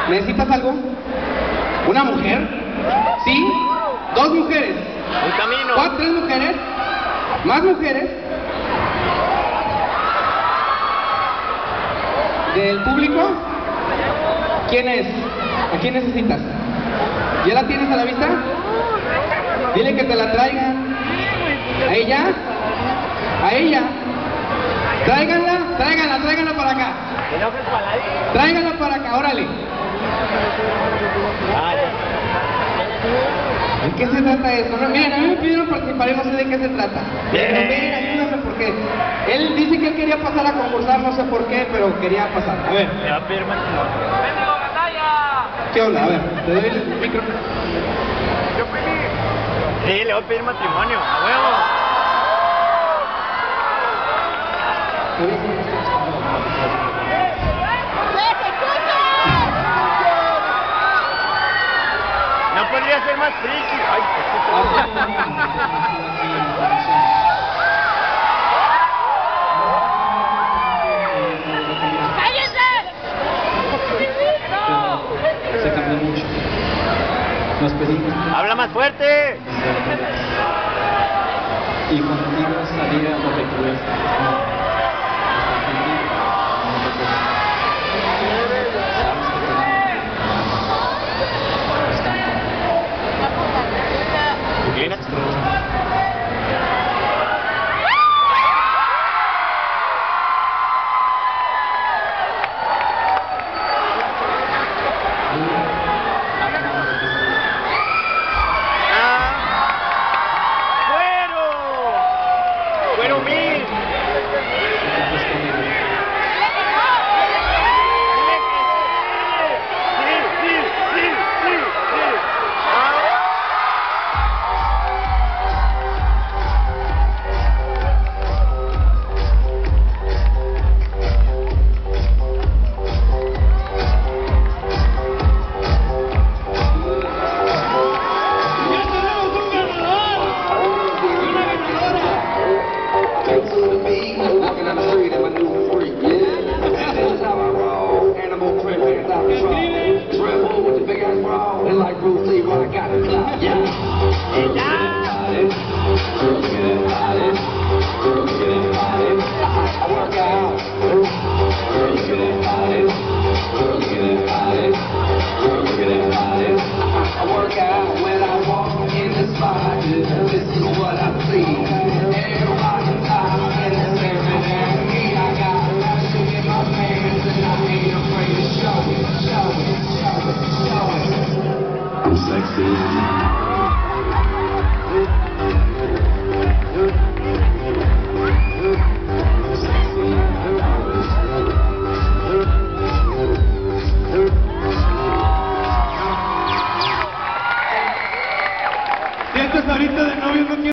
¿Necesitas algo? ¿Una mujer? ¿Sí? ¿Dos mujeres? Un camino. ¿Cuatro, tres mujeres? ¿Más mujeres? ¿Del público? ¿Quién es? ¿A quién necesitas? ¿Ya la tienes a la vista? Dile que te la traigan. ¿A ella? ¿A ella? Tráiganla, tráiganla para acá. Tráiganla para acá, órale. ¿De qué se trata esto? No, miren, a mí me pidieron participar y no sé de qué se trata. Pero ven, ayúdame porque él dice que él quería pasar a concursar, no sé por qué, pero quería pasar. A ver. Le va a pedir matrimonio. ¡Bendigo batalla! ¿Qué onda? A ver, te doy el micro. Yo pedí. Sí, le voy a pedir matrimonio, a huevo. No podría ser más friki. Ay, Se cambió mucho. Nos pedimos. ¡Habla más fuerte! Y contigo salir a lo que tú Inclínate.